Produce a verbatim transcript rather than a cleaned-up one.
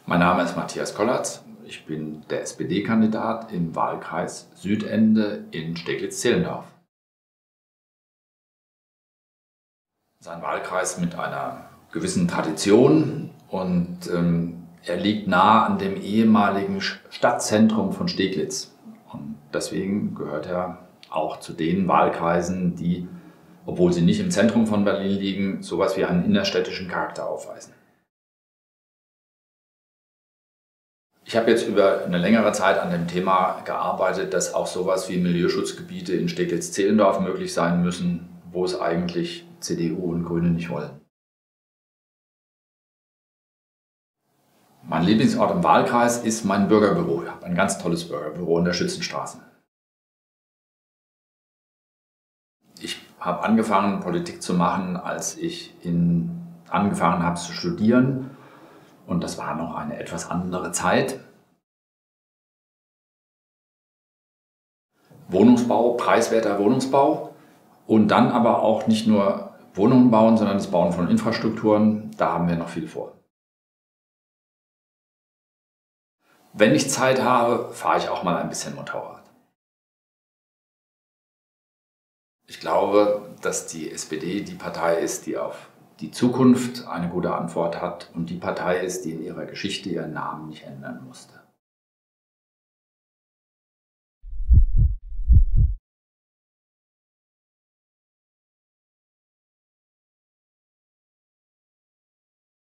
Mein Name ist Matthias Kollatz. Ich bin der S P D-Kandidat im Wahlkreis Südende in Steglitz-Zehlendorf. Es ist ein Wahlkreis mit einer gewissen Tradition und ähm, er liegt nah an dem ehemaligen Stadtzentrum von Steglitz. Und deswegen gehört er auch zu den Wahlkreisen, die, obwohl sie nicht im Zentrum von Berlin liegen, sowas wie einen innerstädtischen Charakter aufweisen. Ich habe jetzt über eine längere Zeit an dem Thema gearbeitet, dass auch sowas wie Milieuschutzgebiete in Steglitz-Zehlendorf möglich sein müssen, wo es eigentlich C D U und Grüne nicht wollen. Mein Lieblingsort im Wahlkreis ist mein Bürgerbüro. Ich habe ein ganz tolles Bürgerbüro in der Schützenstraße. Ich habe angefangen, Politik zu machen, als ich in, angefangen habe zu studieren. Und das war noch eine etwas andere Zeit. Wohnungsbau, preiswerter Wohnungsbau und dann aber auch nicht nur Wohnungen bauen, sondern das Bauen von Infrastrukturen. Da haben wir noch viel vor. Wenn ich Zeit habe, fahre ich auch mal ein bisschen Motorrad. Ich glaube, dass die S P D die Partei ist, die auf die Zukunft eine gute Antwort hat und die Partei ist, die in ihrer Geschichte ihren Namen nicht ändern musste.